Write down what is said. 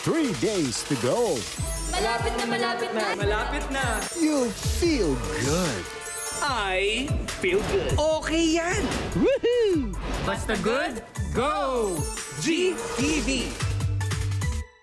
3 days to go. Malapit na, malapit na. Malapit na. You'll feel good. I feel good. Okay yan. Woohoo! Basta good, go! GTV.